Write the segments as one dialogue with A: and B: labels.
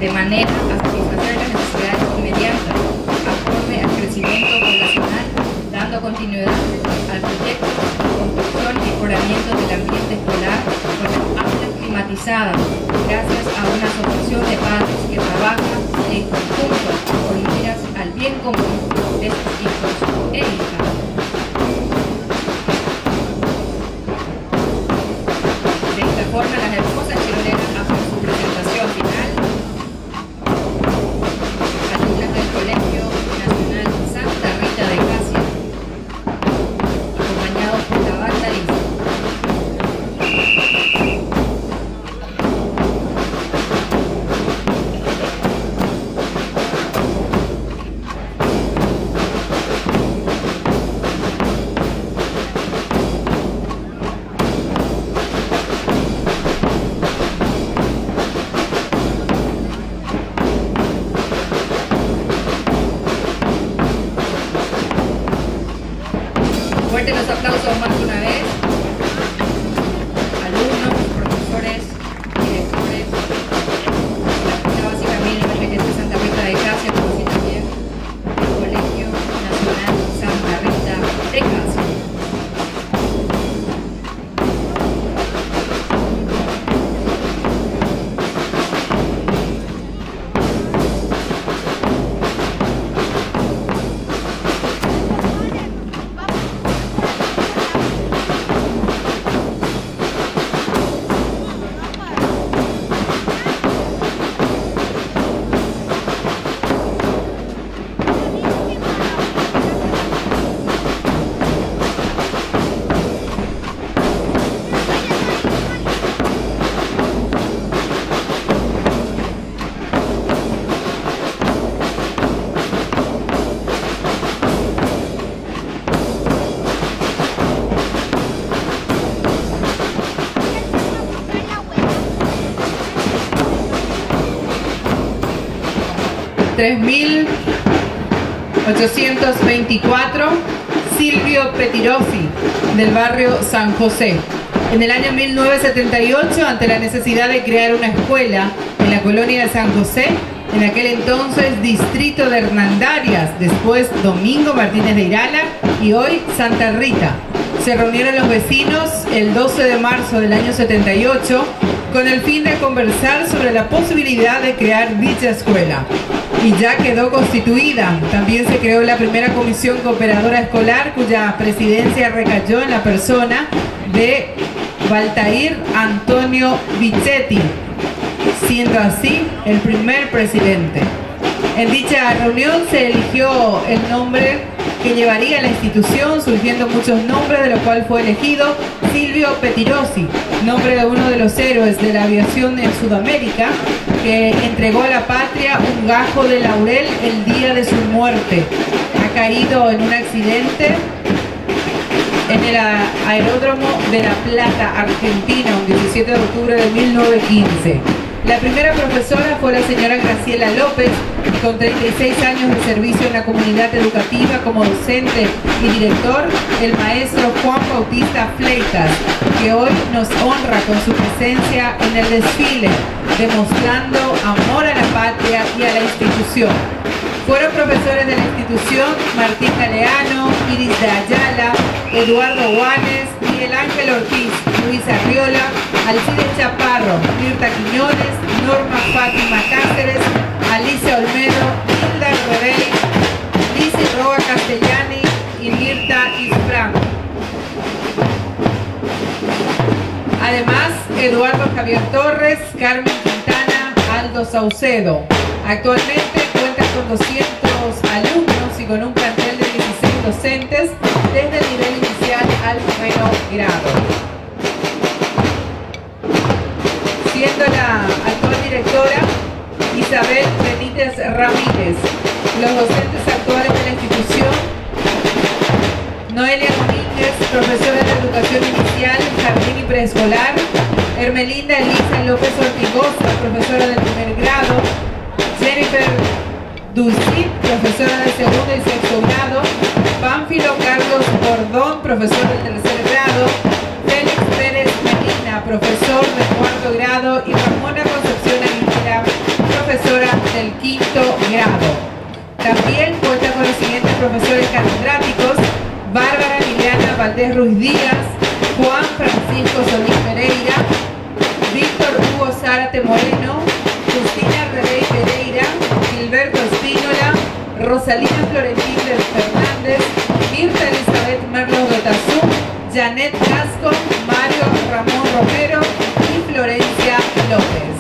A: de manera a satisfacer las necesidades inmediatas, acorde al crecimiento poblacional, dando continuidad al proyecto de construcción y mejoramiento del ambiente escolar con las aulas climatizadas, gracias a una asociación de padres que trabaja en conjunto con miras al bien común de sus hijos e hijas. De esta forma, las hermosas chironeras hacen su presentación final. Alumnas del Colegio Nacional Santa Rita de Casia, acompañados por la banda lista. Fuertes los aplausos más una vez. Alumnos, profesores, directores, la Escuela Básica Mínima Independiente de Santa Rita de Casia, como así también el Colegio Nacional Santa Rita de Casia. ...3824... Silvio Pettirossi, del barrio San José. En el año 1978, ante la necesidad de crear una escuela en la colonia de San José, en aquel entonces distrito de Hernandarias, después Domingo Martínez de Irala y hoy Santa Rita, se reunieron los vecinos el 12 de marzo del año 78 con el fin de conversar sobre la posibilidad de crear dicha escuela. Y ya quedó constituida. También se creó la primera comisión cooperadora escolar, cuya presidencia recayó en la persona de Valtair Antonio Bichetti, siendo así el primer presidente. En dicha reunión se eligió el nombre que llevaría la institución, surgiendo muchos nombres, de los cuales fue elegido Silvio Pettirossi, nombre de uno de los héroes de la aviación en Sudamérica, que entregó a la patria un gajo de laurel el día de su muerte. Ha caído en un accidente en el aeródromo de La Plata, Argentina, un 17 de octubre de 1915. La primera profesora fue la señora Graciela López, con 36 años de servicio en la comunidad educativa como docente y director, el maestro Juan Bautista Fleitas, que hoy nos honra con su presencia en el desfile, demostrando amor a la patria y a la institución. Fueron profesores de la institución Martín Galeano, Iris de Ayala, Eduardo Guanes, Miguel Ángel Ortiz, Luis Arriola, Alcides Chaparro, Mirta Quiñones, Norma Fátima Cáceres, Alicia Olmedo, Hilda Rebey, Lizzy Roa Castellani y Mirta Isfran. Además, Eduardo Javier Torres, Carmen Quintana, Aldo Saucedo. Actualmente cuenta con 200 alumnos y con un plantel de 16 docentes desde el nivel inicial al noveno grado. Siendo la actual directora Isabel Benítez Ramírez. Los docentes actuales de la institución: Noelia Domínguez, profesora de educación inicial, jardín y preescolar; Hermelinda Elisa López Ortigosa, profesora del primer grado; Jennifer Dulcit, profesora de segundo y sexto grado; Pánfilo Carlos Bordón, profesor del tercer grado; Félix Pérez Medina, profesor de cuarto grado; y Ramona Concepción Aguilera, profesora Andrés Ruiz Díaz, Juan Francisco Solís Pereira, Víctor Hugo Zárate Moreno, Justina Rebey Pereira, Gilberto Espínola, Rosalina Florentín Fernández, Mirta Elizabeth Merlos Betazú, Janet Gascon, Mario Ramón Romero y Florencia López.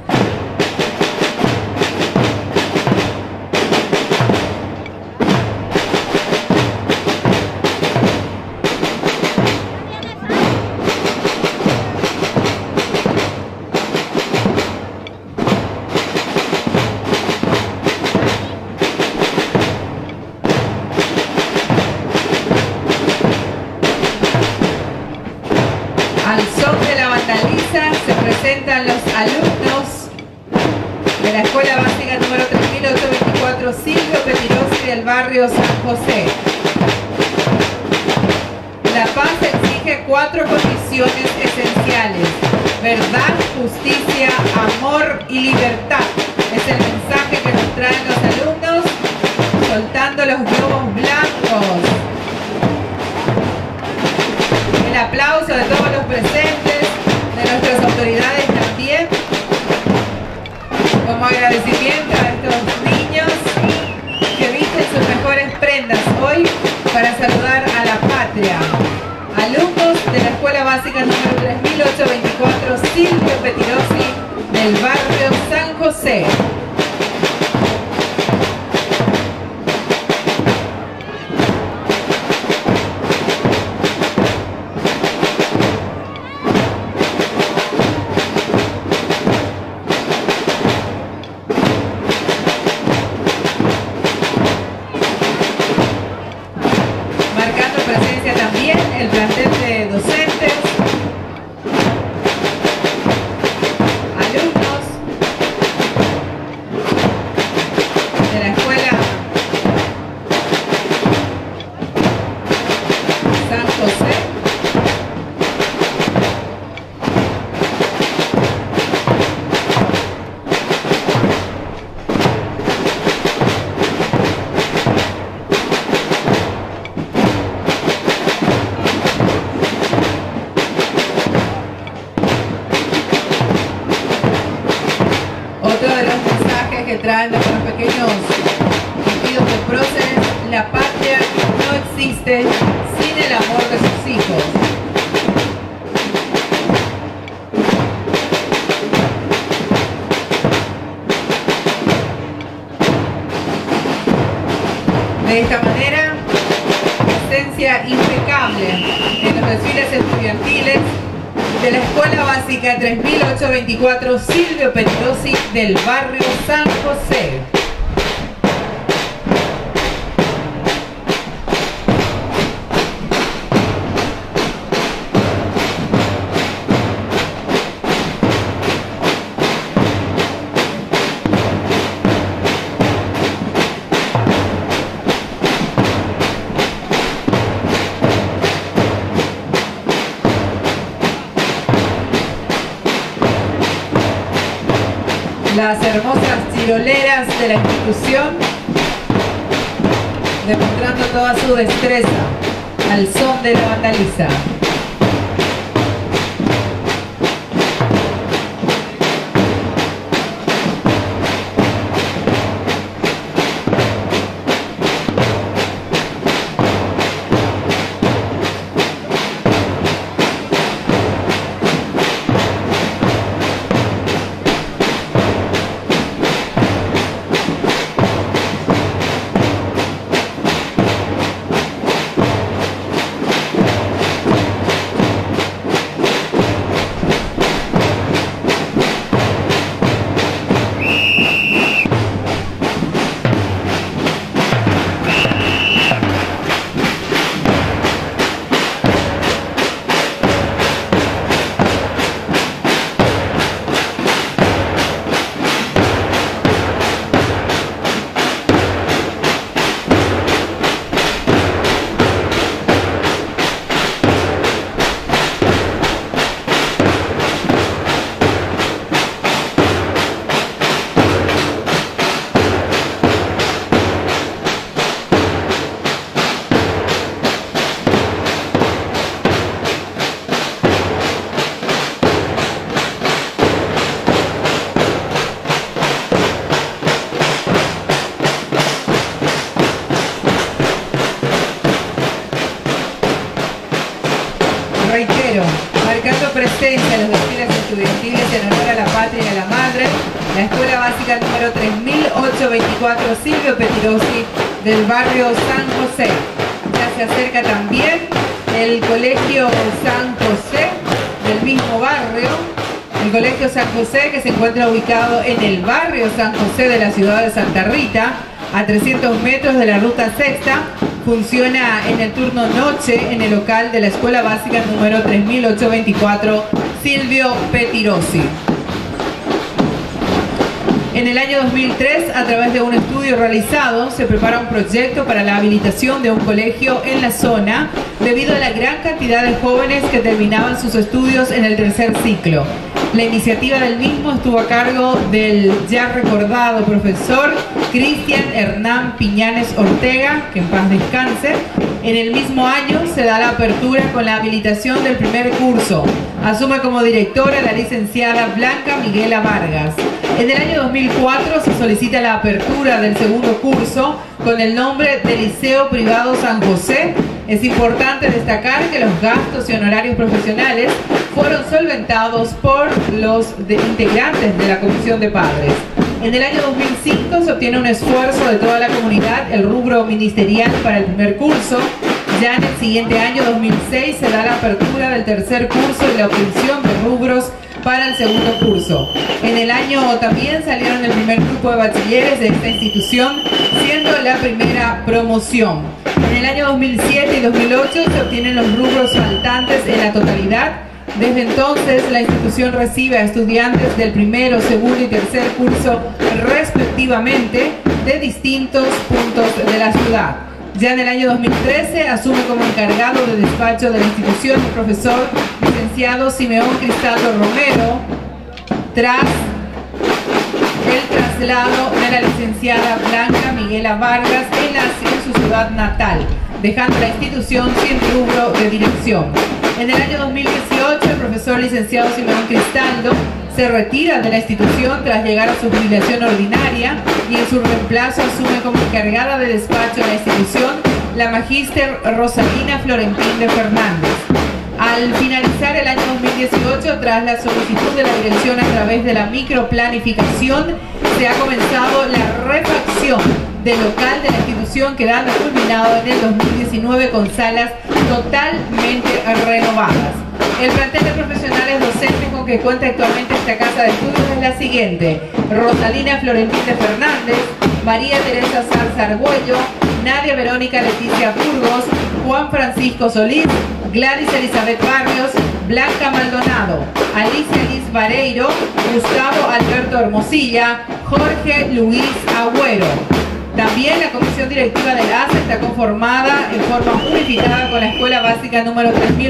A: Al son de la bandaliza se presentan los alumnos de la Escuela Básica número 3824 Silvio Petirosi del barrio San José. La paz exige 4 condiciones esenciales: verdad, justicia, amor y libertad. Es el mensaje que nos traen los alumnos soltando los globos blancos. El aplauso de todos los presentes, de nuestras autoridades también, como agradecimiento a estos niños que visten sus mejores prendas hoy para saludar a la patria. Alumnos de la Escuela Básica número 3824 Silvio Petirosi del barrio San José. Presencia también el plantel de docentes, alumnos de la Escuela San José. Otro de los mensajes que traen nuestros pequeños vestidos de próceres: la patria no existe sin el amor de sus hijos. De esta manera, presencia impecable en los desfiles estudiantiles de la Escuela Básica 3824 Silvio Petirosi del barrio San José. Las hermosas chiroleras de la institución demostrando toda su destreza al son de la bandaliza. Escuela Básica número 3824 Silvio Pettirossi del barrio San José. Ya se acerca también el Colegio San José del mismo barrio, el Colegio San José, que se encuentra ubicado en el barrio San José de la ciudad de Santa Rita, a 300 metros de la ruta sexta. Funciona en el turno noche en el local de la Escuela Básica número 3824 Silvio Pettirossi. En el año 2003, a través de un estudio realizado, se prepara un proyecto para la habilitación de un colegio en la zona debido a la gran cantidad de jóvenes que terminaban sus estudios en el tercer ciclo. La iniciativa del mismo estuvo a cargo del ya recordado profesor Cristian Hernán Piñanes Ortega, que en paz descanse. En el mismo año se da la apertura con la habilitación del primer curso. Asume como directora la licenciada Blanca Miguela Vargas. En el año 2004 se solicita la apertura del segundo curso con el nombre de Liceo Privado San José. Es importante destacar que los gastos y honorarios profesionales fueron solventados por los integrantes de la Comisión de Padres. En el año 2005 se obtiene un esfuerzo de toda la comunidad, el rubro ministerial para el primer curso. Ya en el siguiente año, 2006, se da la apertura del tercer curso y la obtención de rubros para el segundo curso. En el año también salieron el primer grupo de bachilleres de esta institución, siendo la primera promoción. En el año 2007 y 2008 se obtienen los rubros faltantes en la totalidad. Desde entonces, la institución recibe a estudiantes del primero, segundo y tercer curso respectivamente de distintos puntos de la ciudad. Ya en el año 2013 asume como encargado de despacho de la institución el profesor licenciado Simeón Cristaldo Romero, tras el traslado de la licenciada Blanca Miguela Vargas en su ciudad natal, dejando la institución sin rubro de dirección. En el año 2018, el profesor licenciado Simeón Cristaldo se retira de la institución tras llegar a su jubilación ordinaria y en su reemplazo asume como encargada de despacho de la institución la magíster Rosalina Florentín de Fernández. Al finalizar el año 2018, tras la solicitud de la dirección a través de la microplanificación, se ha comenzado la refacción del local de la institución, quedando culminado en el 2019 con salas totalmente renovadas. El plantel de profesionales docentes con que cuenta actualmente esta casa de estudios es la siguiente: Rosalina Florentín de Fernández, María Teresa Sanz Argüello, Nadia Verónica Leticia Burgos, Juan Francisco Solís, Gladys Elizabeth Barrios, Blanca Maldonado, Alicia Liz Vareiro, Gustavo Alberto Hermosilla, Jorge Luis Agüero. También la comisión directiva del ASA está conformada en forma unificada con la Escuela Básica número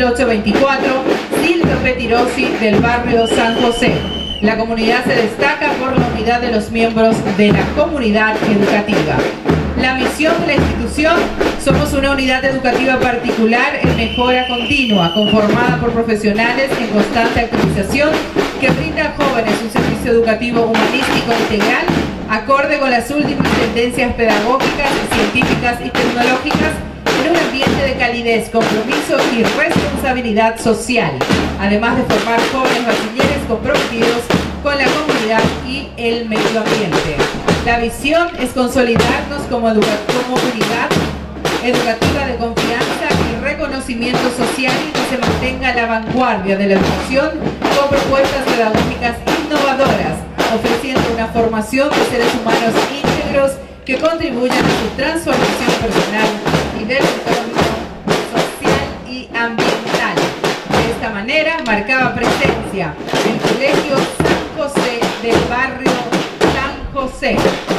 A: 3824 Silvio Pettirossi del barrio San José. La comunidad se destaca por la unidad de los miembros de la comunidad educativa. La misión de la institución: somos una unidad educativa particular en mejora continua, conformada por profesionales en constante actualización que brinda a jóvenes un servicio educativo humanístico integral, acorde con las últimas tendencias pedagógicas, científicas y tecnológicas, en un ambiente de calidez, compromiso y responsabilidad social, además de formar jóvenes bachilleres comprometidos con la comunidad y el medio ambiente. La visión es consolidarnos como unidad educativa de confianza y reconocimiento social, y que se mantenga a la vanguardia de la educación con propuestas pedagógicas innovadoras, ofreciendo una formación de seres humanos íntegros que contribuyan a su transformación personal y del entorno social y ambiental. De esta manera marcaba presencia el Colegio San José del barrio San José.